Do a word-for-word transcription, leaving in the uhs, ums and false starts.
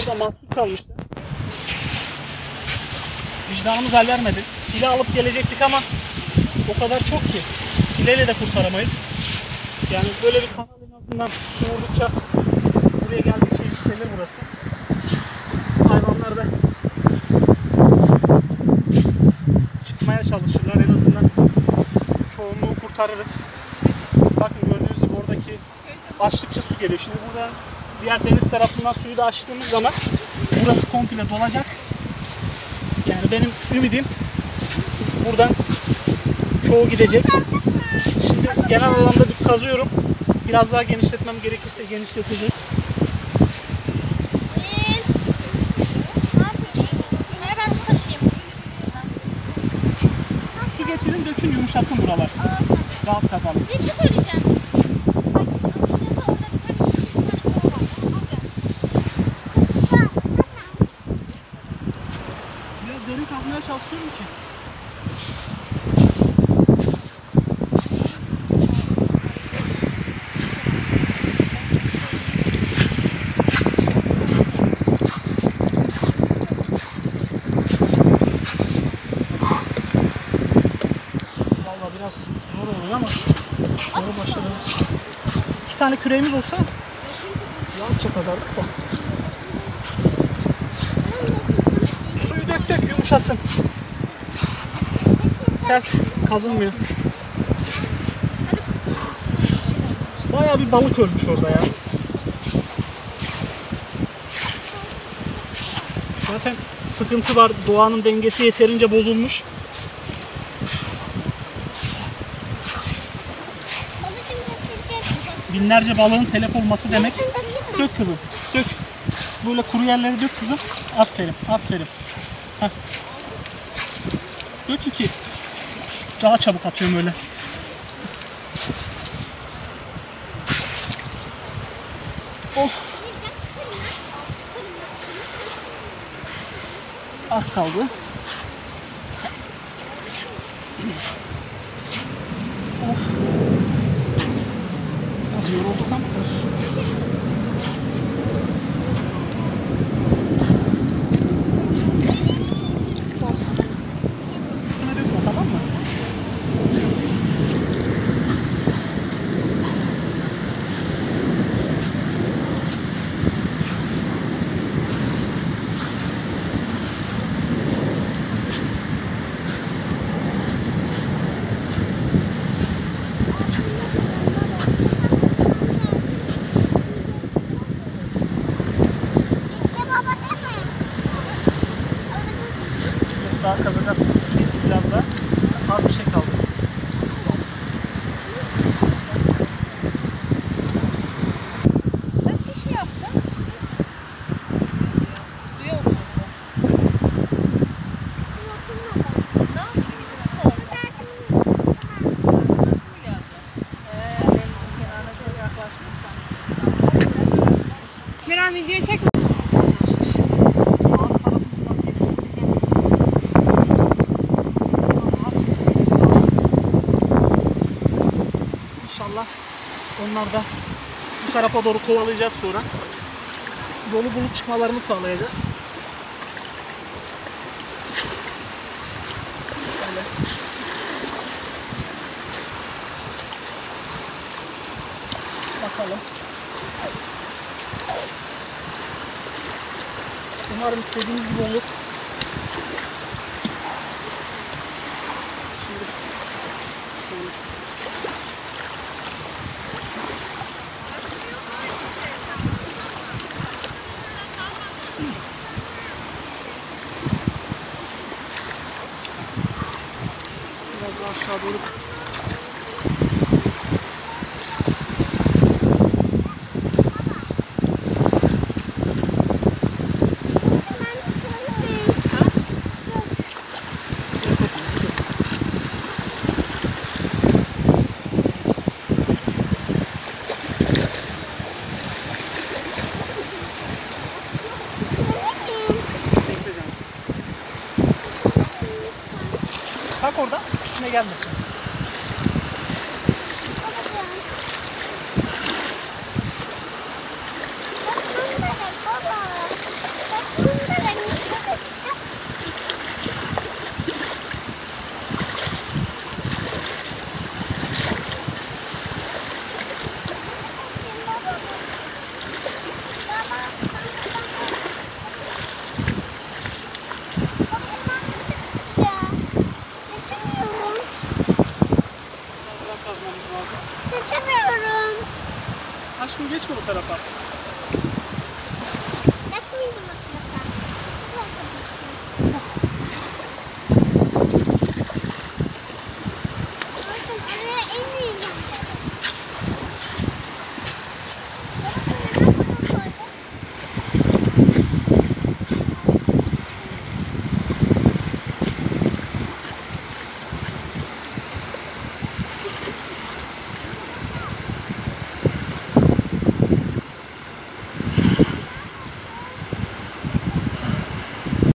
burada mahsur kalmışlar. Vicdanımız el vermedi. File alıp gelecektik ama o kadar çok ki fileyle de kurtaramayız. Yani böyle bir kanal en azından su vurdukça buraya geldikçe yükselir burası. Hayvanlar da çıkmaya çalışırlar. En azından çoğunluğu kurtarırız. Bakın gördüğünüz gibi oradaki açtıkça su geliyor. Şimdi burada diğer deniz tarafından suyu da açtığımız zaman burası komple dolacak. Yani benim ümidim buradan çoğu gidecek. Şimdi genel alanda bir kazıyorum. Biraz daha genişletmem gerekirse genişleteceğiz. Su getirin, dökün, yumuşasın buralar. Rahat kazalım. Bir şey söyleyeceğim. Biraz derin kazmaya çalışıyorum ki. Biraz zor oluyor ama zor başarıyoruz. İki tane küreğimiz olsa rahatça kazardık da. Suyu dök dök yumuşasın. Sert kazınmıyor. Bayağı bir balık ölmüş orada ya. Zaten sıkıntı var. Doğanın dengesi yeterince bozulmuş. Binlerce balığın telef olması demek. Dök kızım, dök. Böyle kuru yerleri dök kızım. Aferin, aferin. Heh. Dök ki daha çabuk atıyorum öyle. Oh. Az kaldı. Of. Az yorulduk ama olsun. Üstüne dökme, tamam mı? Daha kazacağız. Su gitti biraz daha. Az bir şey kaldı. Sen çiş mi yaptın? Suya oturdu. Ne yaptın? Miran videoyu çekme. İnşallah onlar da bu tarafa doğru kovalayacağız sonra. Yolu bulup çıkmalarını sağlayacağız. Böyle. Bakalım. Umarım istediğimiz gibi olur. Şimdi şöyle. Biraz daha aşağı doğru. Tak orada, üstüne gelmesin. geçme bu tarafa.